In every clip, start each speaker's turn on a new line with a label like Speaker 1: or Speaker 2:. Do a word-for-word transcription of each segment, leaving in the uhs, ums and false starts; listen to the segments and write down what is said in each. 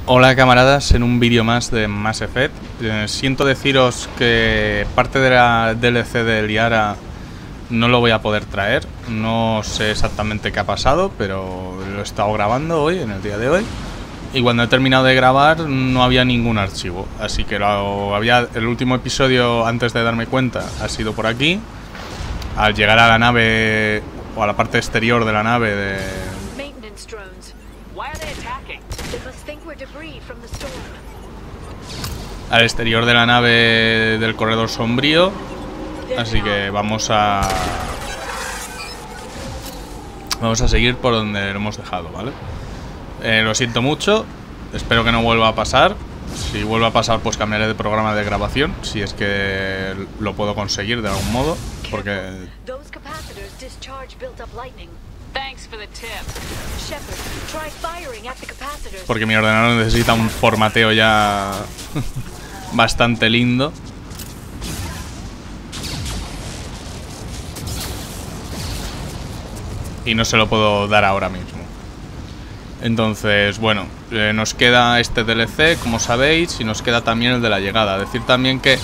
Speaker 1: Hola camaradas, en un vídeo más de Mass Effect. Eh, siento deciros que parte de la D L C de Liara no lo voy a poder traer. No sé exactamente qué ha pasado, pero lo he estado grabando hoy, en el día de hoy. Y cuando he terminado de grabar no había ningún archivo. Así que lo había, el último episodio, antes de darme cuenta, ha sido por aquí. Al llegar a la nave, o a la parte exterior de la nave de... al exterior de la nave del corredor sombrío. Así que vamos a... Vamos a seguir por donde lo hemos dejado, ¿vale? Eh, lo siento mucho. Espero que no vuelva a pasar. Si vuelve a pasar, pues cambiaré de programa de grabación, si es que lo puedo conseguir de algún modo. Porque... Porque mi ordenador necesita un formateo ya bastante lindo. Y no se lo puedo dar ahora mismo. Entonces, bueno, eh, nos queda este D L C, como sabéis, y nos queda también el de la llegada. Decir también que...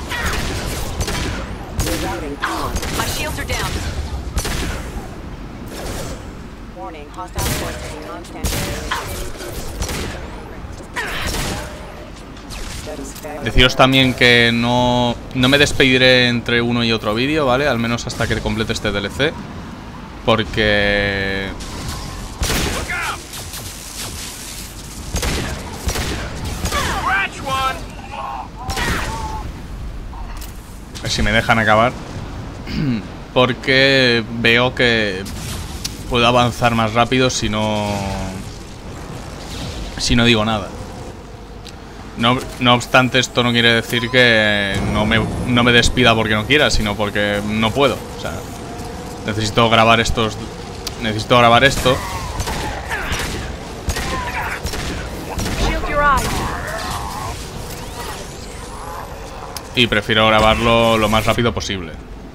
Speaker 1: Deciros también que no, no me despediré entre uno y otro vídeo, ¿vale? Al menos hasta que complete este D L C. Porque... A ver si me dejan acabar. Porque veo que puedo avanzar más rápido si no... Si no digo nada. No, no obstante, esto no quiere decir que no me, no me despida porque no quiera, sino porque no puedo. O sea, necesito grabar estos... Necesito grabar esto. Y prefiero grabarlo lo más rápido posible.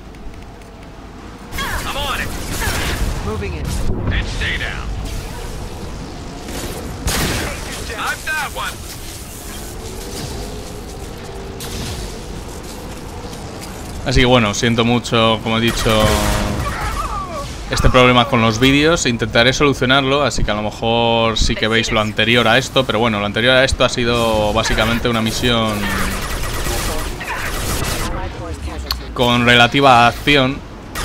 Speaker 1: Así que bueno, siento mucho, como he dicho, este problema con los vídeos. Intentaré solucionarlo, así que a lo mejor sí que veis lo anterior a esto. Pero bueno, lo anterior a esto ha sido básicamente una misión con relativa acción,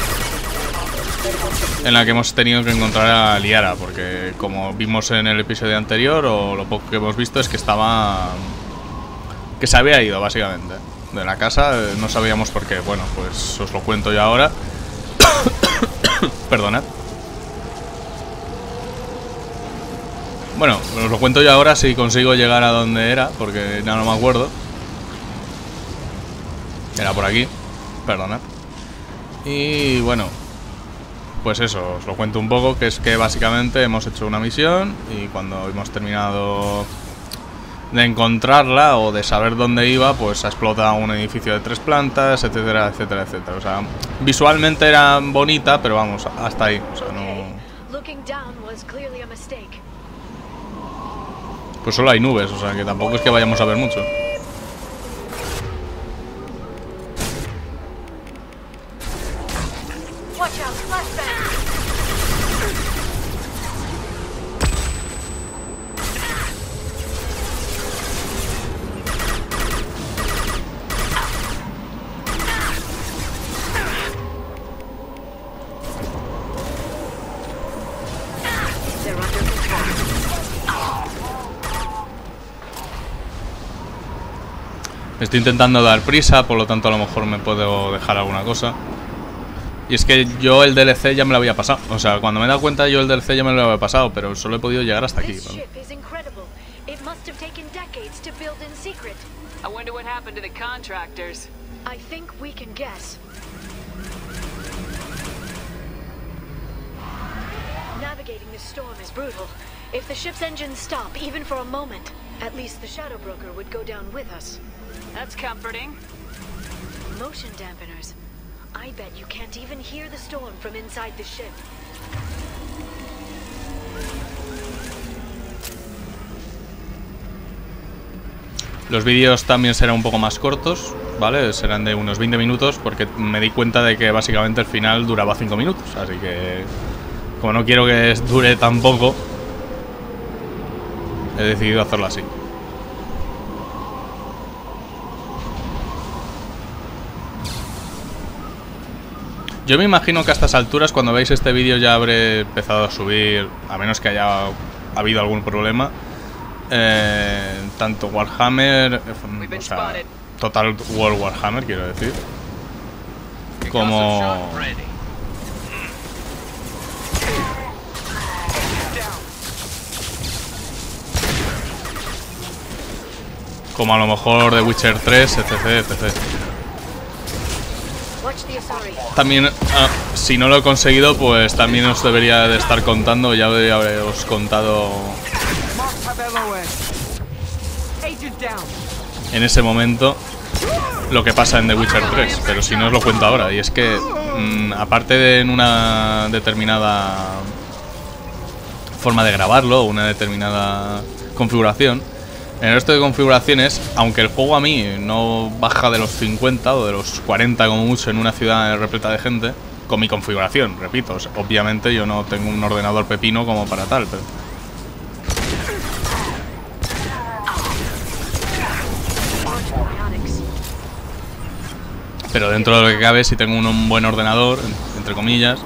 Speaker 1: en la que hemos tenido que encontrar a Liara, porque como vimos en el episodio anterior, o lo poco que hemos visto, es que estaba... que se había ido básicamente de la casa. No sabíamos por qué. Bueno, pues os lo cuento yo ahora. Perdonad. Bueno, os lo cuento yo ahora si consigo llegar a donde era, porque ya no me acuerdo. Era por aquí. Perdonad. Y bueno, pues eso, os lo cuento un poco, que es que básicamente hemos hecho una misión y cuando hemos terminado de encontrarla o de saber dónde iba, pues ha explotado un edificio de tres plantas, etcétera, etcétera, etcétera. O sea, visualmente era bonita, pero vamos, hasta ahí. O sea, no... Pues solo hay nubes, o sea, que tampoco es que vayamos a ver mucho. Estoy intentando dar prisa, por lo tanto a lo mejor me puedo dejar alguna cosa. Y es que yo el D L C ya me lo había pasado. O sea, cuando me he dado cuenta yo el D L C ya me lo había pasado, pero solo he podido llegar hasta aquí, ¿vale?
Speaker 2: Navigating the storm is brutal. If the ship's engines stop, even for a moment, at least the Shadow Broker would go down with us. That's comforting. Motion dampeners. I bet you can't even hear the storm from inside the ship.
Speaker 1: Los vídeos también serán un poco más cortos, ¿vale? Serán de unos veinte minutos porque me di cuenta de que básicamente el final duraba cinco minutos. Así que, como no quiero que dure tan poco, he decidido hacerlo así. Yo me imagino que a estas alturas, cuando veáis este vídeo, ya habré empezado a subir, a menos que haya habido algún problema, eh, tanto Warhammer, o sea, Total War Warhammer, quiero decir, como... como a lo mejor The Witcher tres, etc, etcétera. También, ah, si no lo he conseguido, pues también os debería de estar contando, ya debería haberos contado en ese momento lo que pasa en The Witcher tres, pero si no os lo cuento ahora. Y es que, mmm, aparte de en una determinada forma de grabarlo, una determinada configuración, en el resto de configuraciones, aunque el juego a mí no baja de los cincuenta o de los cuarenta como mucho en una ciudad repleta de gente, con mi configuración, repito, o sea, obviamente yo no tengo un ordenador pepino como para tal, pero... Pero dentro de lo que cabe, si tengo un, un buen ordenador, entre comillas,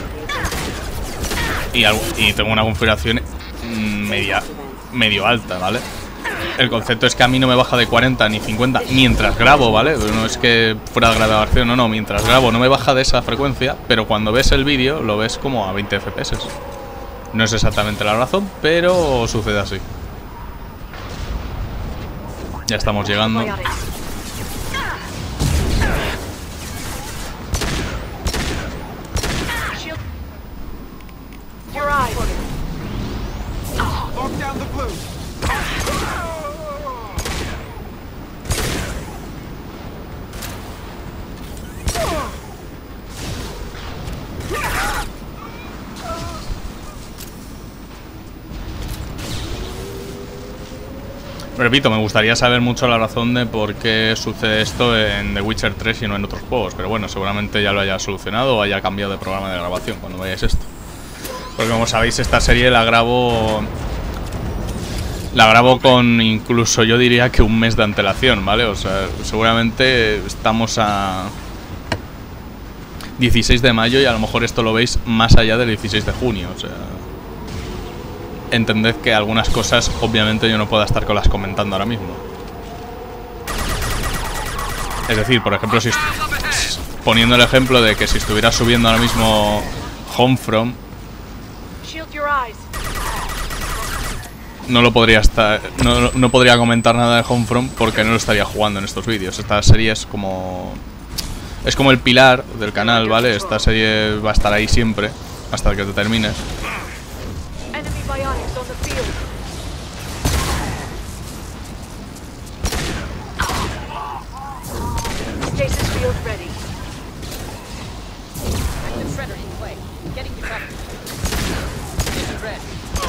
Speaker 1: y, algo, y tengo una configuración media, medio alta, ¿vale? El concepto es que a mí no me baja de cuarenta ni cincuenta mientras grabo, ¿vale? No es que fuera de grabación, no, no, mientras grabo no me baja de esa frecuencia, pero cuando ves el vídeo lo ves como a veinte F P S. No es exactamente la razón, pero sucede así. Ya estamos llegando. Repito, me gustaría saber mucho la razón de por qué sucede esto en The Witcher tres y no en otros juegos, pero bueno, seguramente ya lo haya solucionado o haya cambiado de programa de grabación cuando veáis esto. Porque como sabéis, esta serie la grabo la grabo con incluso yo diría que un mes de antelación, ¿vale? O sea, seguramente estamos a dieciséis de mayo y a lo mejor esto lo veis más allá del dieciséis de junio, o sea... Entended que algunas cosas, obviamente, yo no puedo estar con las comentando ahora mismo. Es decir, por ejemplo, si poniendo el ejemplo de que si estuviera subiendo ahora mismo Homefront, no lo podría estar, no, no podría comentar nada de Homefront porque no lo estaría jugando en estos vídeos. Esta serie es como es como el pilar del canal, ¿vale? Esta serie va a estar ahí siempre hasta que te termines.
Speaker 2: Bionics on the field. Stasis field ready.
Speaker 3: Active shredder in play. Getting you covered. Vision red.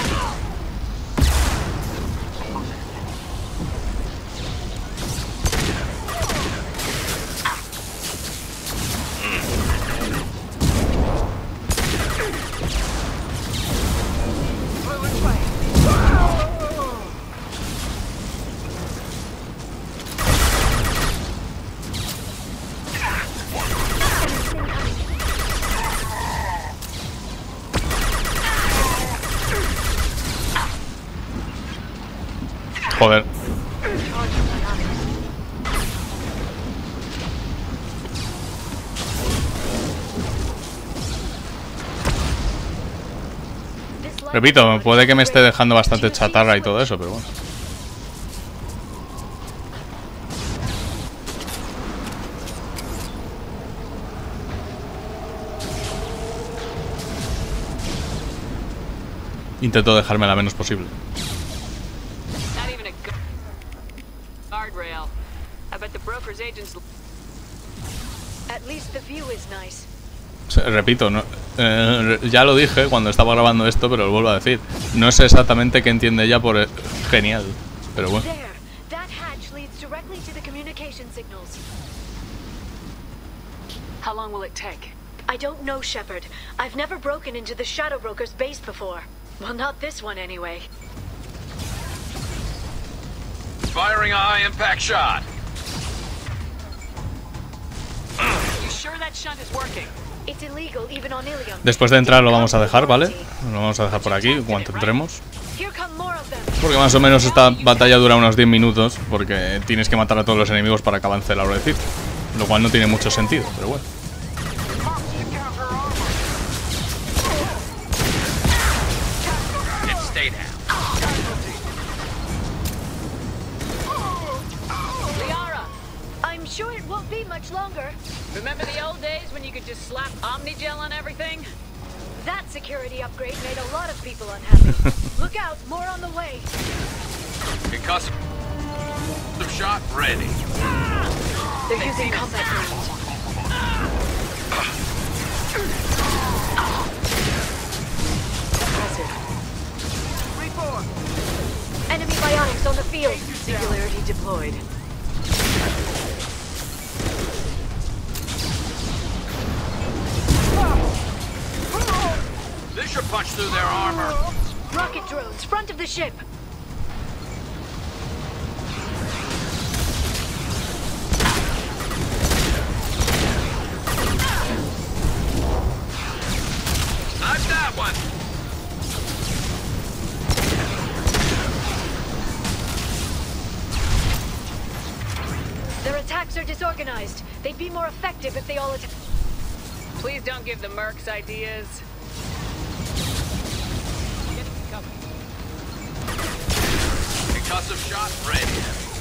Speaker 1: Joder. Repito, puede que me esté dejando bastante chatarra y todo eso, pero bueno. Intento dejarme la menos posible. Repito, no, eh, ya lo dije cuando estaba grabando esto, pero lo vuelvo a decir. No sé exactamente qué entiende ella por genial, pero bueno.
Speaker 2: directly to the communication signals.
Speaker 4: How long will it take?
Speaker 2: I don't know, Shepard. I've never broken into the Shadow Broker's base before. Well, not this one anyway.
Speaker 5: Firing a high-impact shot.
Speaker 4: You sure that shunt is working?
Speaker 2: It's illegal even on Ilium.
Speaker 1: Después de entrar lo vamos a dejar, ¿vale? Lo vamos a dejar por aquí cuando entremos.
Speaker 2: Here come more of them.
Speaker 1: Porque más o menos esta batalla dura unos diez minutos. Porque tienes que matar a todos los enemigos para que avance la ruedecita. Lo cual no tiene mucho sentido, pero bueno.
Speaker 4: Liara,
Speaker 2: I'm sure it won't be much longer.
Speaker 4: remember the old days when you could just slap Omnigel on everything?
Speaker 2: That security upgrade made a lot of people unhappy. Look out, more on the way.
Speaker 5: Concussive shot ready.
Speaker 2: They're using combat drones. Enemy biotics on the field. Singularity deployed.
Speaker 5: This should punch through their armor.
Speaker 2: Rocket drones, front of the ship.
Speaker 5: I've got one.
Speaker 2: Their attacks are disorganized. They'd be more effective if they all attack.
Speaker 4: Please don't give the mercs ideas. Getting covered.
Speaker 5: Concussive shot ready.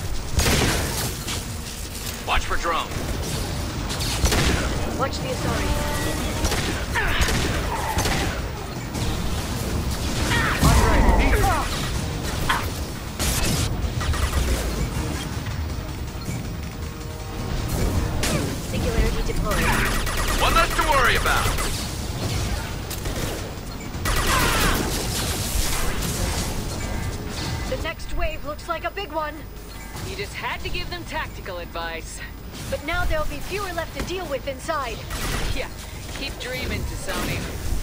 Speaker 5: Watch for drone.
Speaker 2: Watch the Asari. Singularity deployed.
Speaker 5: One less to worry about.
Speaker 2: The next wave looks like a big one.
Speaker 4: You just had to give them tactical advice.
Speaker 2: But now there'll be fewer left to deal with inside.
Speaker 4: Yeah, keep dreaming, T'Soni.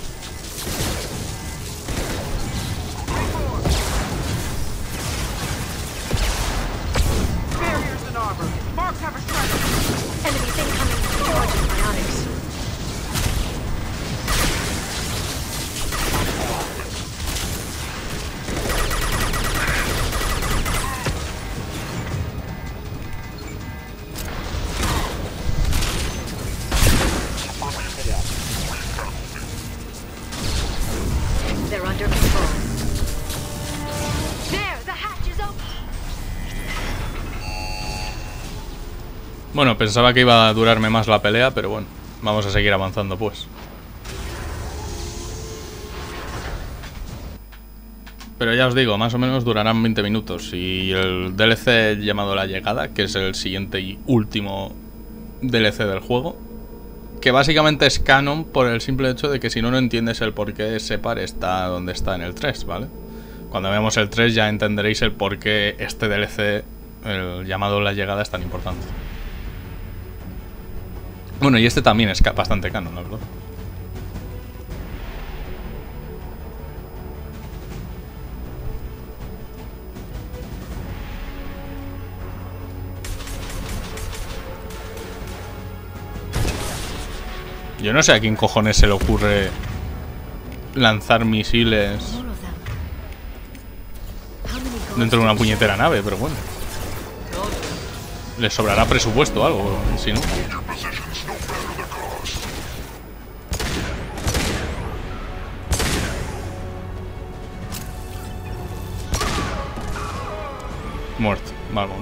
Speaker 6: Barriers and armor. Marks have a striker.
Speaker 2: Enemies incoming. Charging biotics. They're under control. There, the hatch is open.
Speaker 1: Bueno, pensaba que iba a durarme más la pelea, pero bueno, vamos a seguir avanzando pues. Pero ya os digo, más o menos durarán veinte minutos. Y el D L C llamado La Llegada, que es el siguiente y último D L C del juego, que básicamente es canon por el simple hecho de que si no, no entiendes el por qué Separ está donde está en el tres, ¿vale? Cuando veamos el tres ya entenderéis el por qué este D L C, el llamado La Llegada, es tan importante. Bueno, y este también es bastante canon, la verdad. Yo no sé a quién cojones se le ocurre lanzar misiles dentro de una puñetera nave, pero bueno. Les sobrará presupuesto o algo, si no. Muerto, vamos.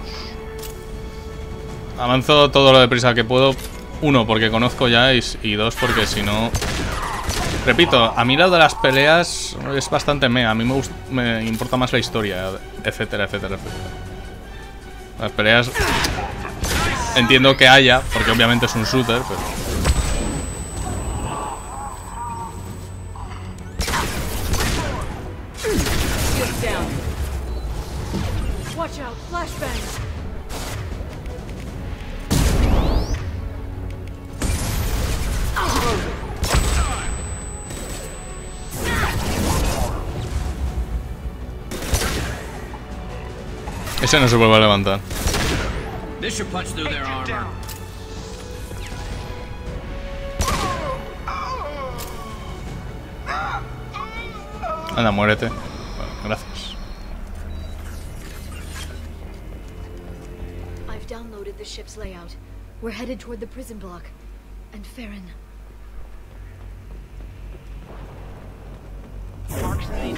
Speaker 1: Avanzo todo lo deprisa que puedo. Uno, porque conozco ya, y, y dos, porque si no... Repito, a mí lado de las peleas es bastante meh. A mí me, gusta, me importa más la historia, etcétera, etcétera, etcétera. Las peleas... Entiendo que haya, porque obviamente es un shooter, pero...
Speaker 2: Watch out, flashbangs.
Speaker 1: Ese no se vuelve a levantar.
Speaker 5: This should punch through their armor.
Speaker 1: Anda, muérete. Bueno, gracias.
Speaker 2: I've downloaded the ship's layout. We're headed toward the prison block. And Farron.
Speaker 6: Mark's name.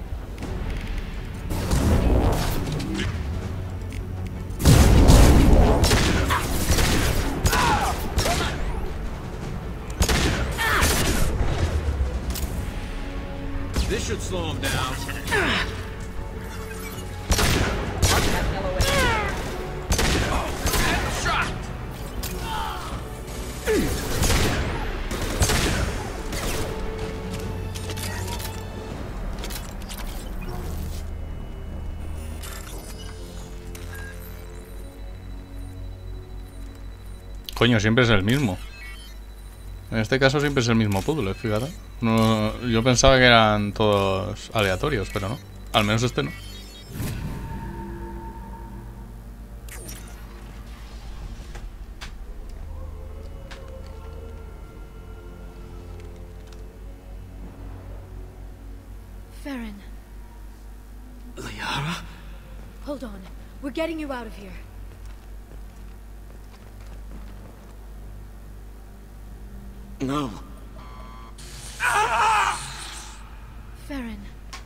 Speaker 5: This should slow him down. Shot!
Speaker 1: Coño, siempre es el mismo. En este caso siempre es el mismo puzzle, fíjate. No, yo pensaba que eran todos aleatorios, pero no. Al menos este no.
Speaker 2: Farron.
Speaker 5: Liara?
Speaker 2: Hold on. We're getting you out of here.
Speaker 7: No.
Speaker 2: Farron.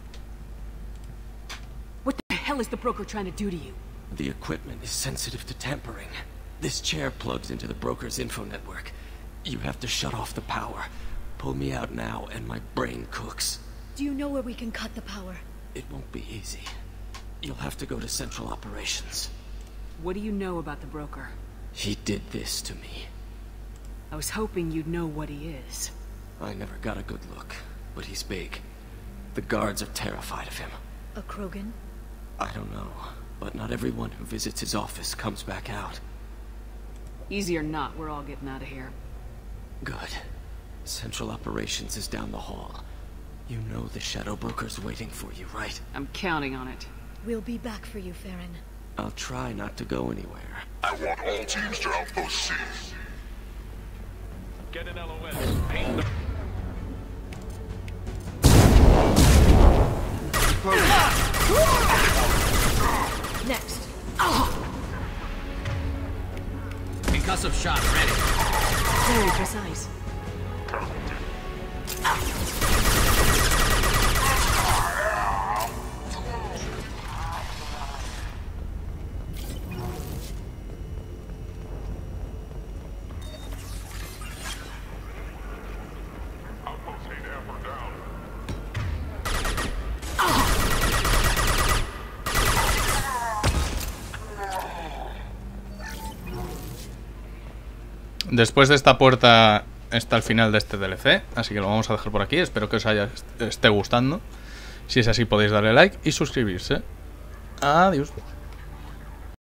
Speaker 3: What the hell is the broker trying to do to you?
Speaker 7: The equipment is sensitive to tampering. This chair plugs into the broker's info network. You have to shut off the power. Pull me out now and my brain cooks.
Speaker 2: Do you know where we can cut the power?
Speaker 7: It won't be easy. You'll have to go to Central Operations.
Speaker 3: What do you know about the broker?
Speaker 7: He did this to me.
Speaker 3: I was hoping you'd know what he is.
Speaker 7: I never got a good look, but he's big. The guards are terrified of him.
Speaker 2: A Krogan?
Speaker 7: I don't know, but not everyone who visits his office comes back out.
Speaker 3: Easy or not, we're all getting out of here.
Speaker 7: Good. Central Operations is down the hall. You know the Shadow Broker's waiting for you, right?
Speaker 3: I'm counting on it.
Speaker 2: We'll be back for you, Farron.
Speaker 7: I'll try not to go anywhere.
Speaker 8: I want all teams to Outpost C.
Speaker 5: Get an L O S. Paint the...
Speaker 2: Next.
Speaker 5: Concussive shot ready.
Speaker 2: Very precise.
Speaker 1: Después de esta puerta está el final de este D L C, así que lo vamos a dejar por aquí. Espero que os haya, esté gustando. Si es así podéis darle like y suscribirse. Adiós.